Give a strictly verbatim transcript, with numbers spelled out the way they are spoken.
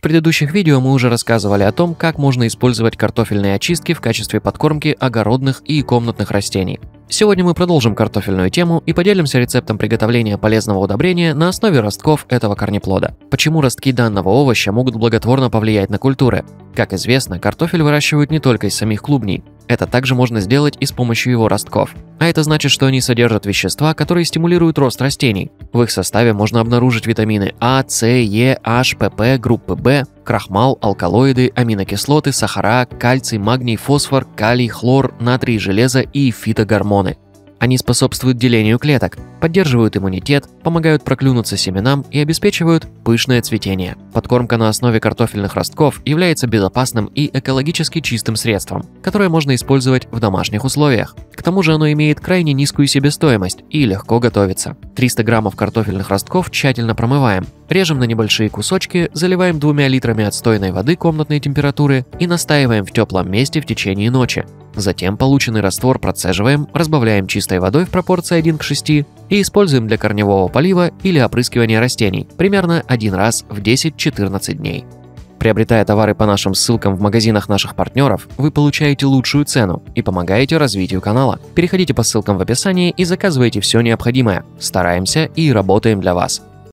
предыдущих видео мы уже рассказывали о том, как можно использовать картофельные очистки в качестве подкормки огородных и комнатных растений. Сегодня мы продолжим картофельную тему и поделимся рецептом приготовления полезного удобрения на основе ростков этого корнеплода. Почему ростки данного овоща могут благотворно повлиять на культуры? Как известно, картофель выращивают не только из самих клубней. Это также можно сделать и с помощью его ростков. А это значит, что они содержат вещества, которые стимулируют рост растений. В их составе можно обнаружить витамины А, С, Е, H, ПП, группы В, крахмал, алкалоиды, аминокислоты, сахара, кальций, магний, фосфор, калий, хлор, натрий, железо и фитогормоны. Они способствуют делению клеток, поддерживают иммунитет, помогают проклюнуться семенам и обеспечивают пышное цветение. Подкормка на основе картофельных ростков является безопасным и экологически чистым средством, которое можно использовать в домашних условиях. К тому же оно имеет крайне низкую себестоимость и легко готовится. триста граммов картофельных ростков тщательно промываем, режем на небольшие кусочки, заливаем двумя литрами отстойной воды комнатной температуры и настаиваем в теплом месте в течение ночи. Затем полученный раствор процеживаем, разбавляем чистой водой в пропорции один к шести и используем для корневого полива или опрыскивания растений примерно один раз в десять-четырнадцать дней. Приобретая товары по нашим ссылкам в магазинах наших партнеров, вы получаете лучшую цену и помогаете развитию канала. Переходите по ссылкам в описании и заказывайте все необходимое. Стараемся и работаем для вас.